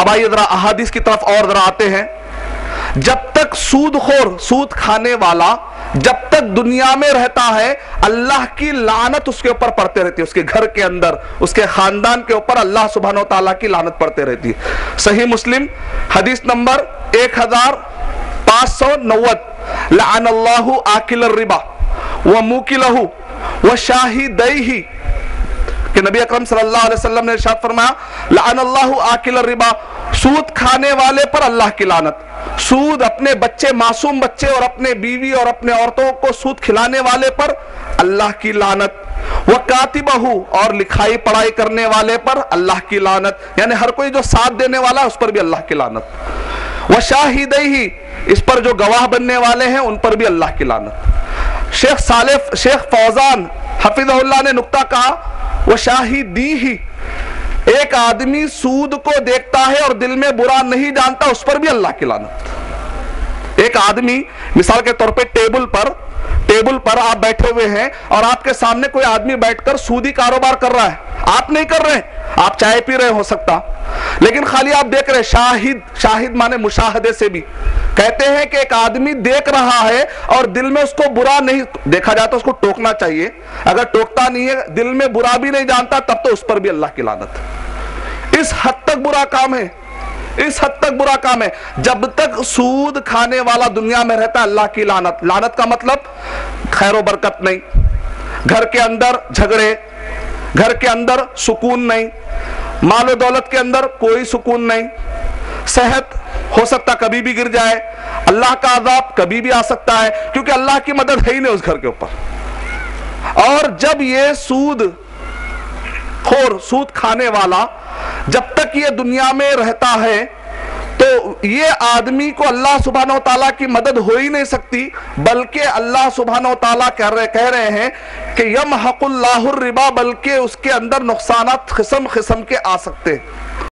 اب آئیے ذرا احادیث کی طرف اور ذرا آتے ہیں. جب تک سود خور، سود کھانے والا جب تک دنیا میں رہتا ہے، اللہ کی لعنت اس کے اوپر پڑتے رہتی ہے، اس کے گھر کے اندر، اس کے خاندان کے اوپر اللہ سبحانہ وتعالیٰ کی لعنت پڑتے رہتی ہے. صحیح مسلم حدیث نمبر 1590، لعن اللہ آکل الربا وموکلہ وشاہدیہ، کہ نبی اکرم صلی اللہ علیہ وسلم نے ارشاد فرمایا لعن اللہ آکل الربا، سود کھانے والے پر اللہ کی لعنت. سود اپنے بچے، معصوم بچے اور اپنے بیوی اور اپنے عورتوں کو سود کھلانے والے پر اللہ کی لعنت. وکاتبہ، اور لکھائی پڑھائی کرنے والے پر اللہ کی لعنت، یعنی ہر کوئی جو ساتھ دینے والا ہے اس پر بھی اللہ کی لعنت. وشاہدیہ، اس پر جو گواہ بننے والے ہیں ان پر بھی اللہ کی لعنت. شیخ فوزان حفظہ اللہ نے نقطہ کہا وشاہدیہ، ایک آدمی سود کو دیکھتا ہے اور دل میں برا نہیں جانتا، اس پر بھی اللہ کی لعنت. ایک آدمی مثال کے طور پہ ٹیبل پر آپ بیٹھے ہوئے ہیں اور آپ کے سامنے کوئی آدمی بیٹھ کر سودی کاروبار کر رہا ہے، آپ نہیں کر رہے ہیں، آپ چائے پی رہے ہو سکتا، لیکن خالی آپ دیکھ رہے. شاہد مانے مشاہدے سے بھی کہتے ہیں کہ ایک آدمی دیکھ رہا ہے اور دل میں اس کو برا نہیں، دیکھا جاتا اس کو ٹوکنا چاہیے، اگر ٹوکتا نہیں ہے، دل میں برا بھی نہیں جانتا، تب تو اس پر بھی اللہ کی لعنت. اس حد تک برا کام ہے، اس حد تک برا کام ہے. جب تک سود کھانے والا دنیا میں رہتا ہے اللہ کی لعنت. لعنت کا مطلب خیر و برکت نہیں، گھر کے اندر جھگڑے، گھر کے اندر سکون نہیں، مال و دولت کے اندر کوئی سکون نہیں، صحت ہو سکتا کبھی بھی گر جائے، اللہ کا عذاب کبھی بھی آ سکتا ہے، کیونکہ اللہ کی مدد ہے ہی نہیں اس گھر کے اوپر. اور جب یہ سود خور، سود کھانے والا جب تک یہ دنیا میں رہتا ہے تو یہ آدمی کو اللہ سبحانہ وتعالیٰ کی مدد ہو ہی نہیں سکتی، بلکہ اللہ سبحانہ وتعالیٰ کہہ رہے ہیں کہ یمحق اللہ الربا، بلکہ اس کے اندر نقصانات قسم قسم کے آ سکتے ہیں.